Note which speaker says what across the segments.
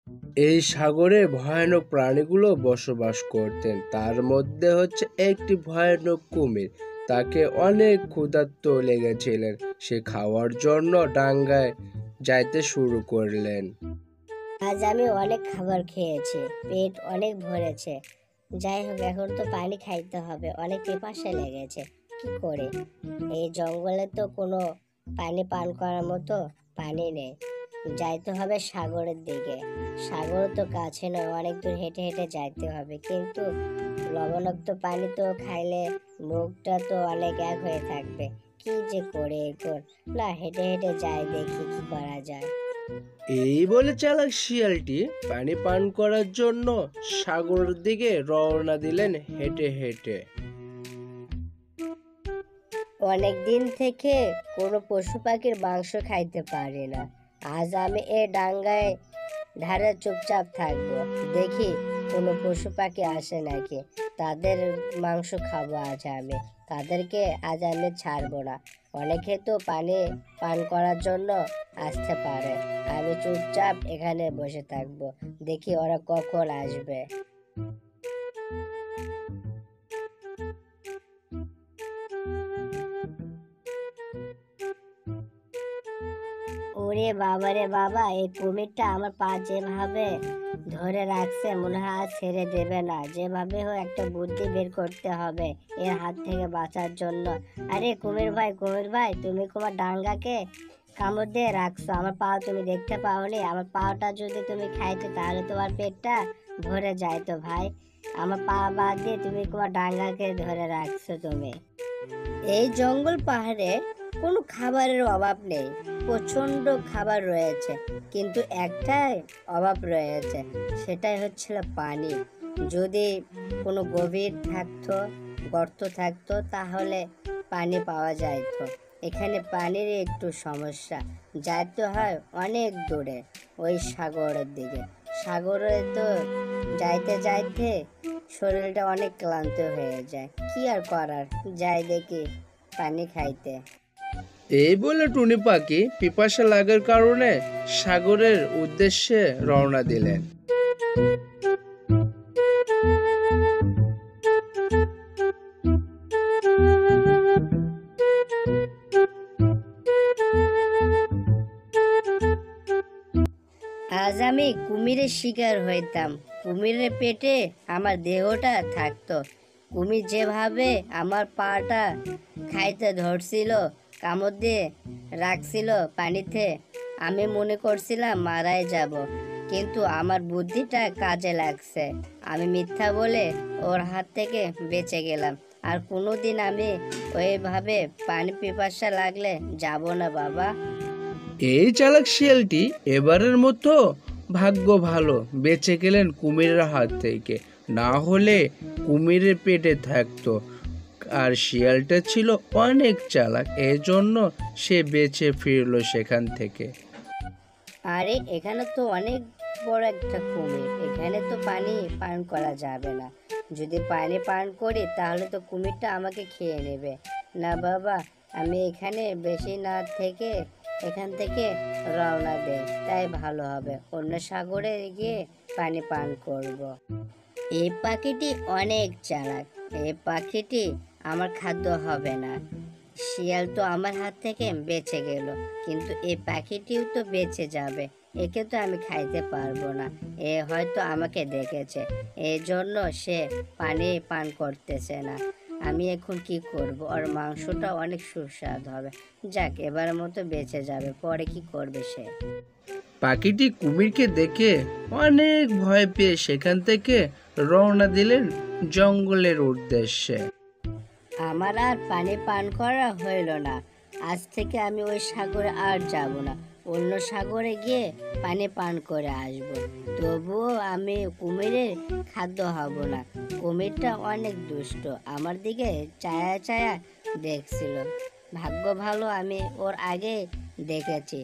Speaker 1: এই সাগরে ভয়ানক প্রাণীগুলো বসবাস করতেন, তার মধ্যে হচ্ছে একটি ভয়ানক কুমির। তাকে অনেক ক্ষুধার্ত লেগেছিলেন, সে খাওয়ার জন্য ডাঙ্গায় যাইতে শুরু করলেন।
Speaker 2: আজ আমি অনেক খাবার খেয়েছি, পেট অনেক ভরেছে। যাই হোক, এখন তো পানি খাইতে হবে, অনেক পিপাসা লেগেছে। কি করে? এই জঙ্গলে তো কোনো পানি পান করার মতো পানি নেই। যাইতে হবে সাগরের দিকে। সাগর তো কাছে নয়, অনেক দূর হেঁটে হেঁটে যাইতে হবে, কিন্তু লবণাক্ত পানি তো খাইলে মুখটা তো অনেক এক হয়ে থাকবে। কি যে করে এখন, না হেঁটে হেঁটে যাই, দেখি কি করা যায়।
Speaker 1: এই বলে চালাক শিয়ালটি পানি পান করার জন্য সাগরের দিকে রওনা দিলেন হেঁটে হেঁটে।
Speaker 2: অনেক দিন থেকে কোনো পশু পাখির মাংস খাইতে পারি না। আজ আমি এ ডাঙ্গায় ধারে চুপচাপ থাকবো, দেখি কোনো পশু পাখি আসে নাকি। তাদের মাংস খাবো আজ আমি। তাদেরকে আজ আমি ছাড়বো না। অনেকে তো পানি পান করার জন্য আসতে পারে। আমি চুপচাপ এখানে বসে থাকবো, দেখি ওরা কখন আসবে। ওরে বাবা রে বাবা, এই কুমিরটা আমার পা যেভাবে ধরে রাখছে, মনে হয় আর ছেড়ে দেবে না। যেভাবে হোক একটা বুদ্ধি বের করতে হবে এর হাত থেকে বাঁচার জন্য। আরে কুমির ভাই, কুমির ভাই, তুমি তোমার ডাঙ্গাকে কামড় দিয়ে রাখছো, আমার পা তুমি দেখতে পাওনি? আমার পাটা যদি তুমি খাইতে তাহলে তোমার পেটটা ভরে যাইতো ভাই। আমার পা বাদ দিয়ে তুমি তোমার ডাঙ্গাকে ধরে রাখছো তুমি। এই জঙ্গল পাহাড়ে কোনো খাবারের অভাব নেই, প্রচন্ড খাবার রয়েছে, কিন্তু একটাই অভাব রয়েছে, সেটাই হচ্ছিল পানি। যদি কোনো গভীর থাকতো, গর্ত থাকতো, তাহলে পানি পাওয়া যাইত। এখানে পানির একটু সমস্যা, যাইতে হয় অনেক দূরে, ওই সাগরের দিকে। সাগরে তো যাইতে যাইতে শরীরটা অনেক ক্লান্ত হয়ে যায়, কি আর করার, যাই দেখি পানি খাইতে।
Speaker 1: এই বলে টুনি পাখি পিপাসা লাগার কারণে সাগরের উদ্দেশ্যে রওনা দিলেন।
Speaker 2: আজ আমি কুমিরের শিকার হইতাম, কুমিরের পেটে আমার দেহটা থাকতো। কুমির যেভাবে আমার পাটা খাইতে ধরছিল, কামড় দিয়ে রাখছিল পানিতে, আমি মনে করছিলাম মারাই যাব, কিন্তু আমার বুদ্ধিটা কাজে লাগছে। আমি মিথ্যা বলে ওর হাত থেকে বেঁচে গেলাম। আর কোনোদিন আমি ওইভাবে পানি পিপাসা লাগলে যাব না বাবা।
Speaker 1: এই চালাক শিয়ালটি এবারের মতো ভাগ্য ভালো, বেঁচে গেলেন কুমিরের হাত থেকে, না হলে কুমিরের পেটে থাকতো। আর শিয়ালটা ছিল অনেক চালাক, এজন্য সে বেঁচে ফিরলো সেখান থেকে।
Speaker 2: আরে এখানে তো অনেক বড় একটা কুমির, এখানে তো পানি পান করা যাবে না। যদি পানি পান করি তাহলে তো কুমিরটা আমাকে খেয়ে নেবে। না বাবা, আমি এখানে বেশি না থেকে এখান থেকে রওনা দেই, তাই ভালো হবে। অন্য সাগরে গিয়ে পানি পান করব। এই পাখিটি অনেক চালাক, এই পাখিটি আমার খাদ্য হবে না। শিয়াল তো আমার হাত থেকে বেঁচে গেল, কিন্তু এই পাখিটিও তো বেঁচে যাবে। একে তো আমি খাইতে পারবো না। এ হয়তো আমাকে দেখেছে, এই জন্য সে পানি পান করতেছে না। আমি এখন কি করব? ওর মাংসটা অনেক সুস্বাদু হবে। যাক, এবারের মতো বেঁচে যাবে, পরে কি করবে সে?
Speaker 1: পাখিটি কুমিরকে দেখে অনেক ভয় পেয়ে সেখান থেকে রওনা দিলেন জঙ্গলের উদ্দেশ্যে।
Speaker 2: আমার আর পানি পান করা হইল না। আজ থেকে আমি ওই সাগরে আর যাব না। অন্য সাগরে গিয়ে পানি পান করে আসব। তবুও আমি কুমিরের খাদ্য হব না। কুমিরটা অনেক দুষ্ট, আমার দিকে চায়া চায়া দেখছিল। ভাগ্য ভালো আমি ওর আগে দেখেছি।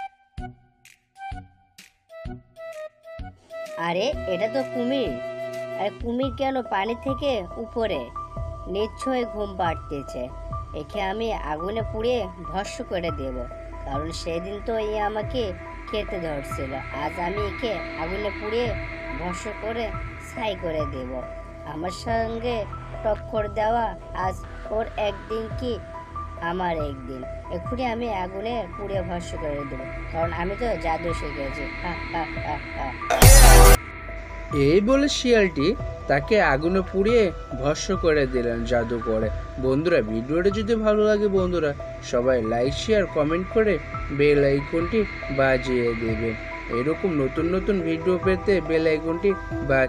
Speaker 2: আরে এটা তো কুমির, আর কুমির কেন পানি থেকে উপরে? নিশ্চয়ই ঘুম পাড়তেছে। একে আমি আগুনে পুড়িয়ে ভস্ম করে দেব, কারণ সেদিন তো আমাকে খেতে ধরছিল। আজ আমি একে আগুনে পুড়িয়ে ভস্ম করে ছাই করে দেব। আমার সঙ্গে টক্কর দেওয়া আজ ওর একদিন কি আমার একদিন। এক্ষুনি আমি আগুনে পুড়িয়ে ভস্ম করে দেবো, কারণ আমি তো জাদু শিখেছি। হা হা হা হা।
Speaker 1: এই বলে শিয়ালটি তাকে আগুনে পুড়িয়ে ভস্ম করে দিলেন জাদু করে। বন্ধুরা, ভিডিওটা যদি ভালো লাগে বন্ধুরা সবাই লাইক শেয়ার কমেন্ট করে বেল আইকনটি বাজিয়ে দেবেন। এরকম নতুন নতুন ভিডিও পেতে বেল আইকনটি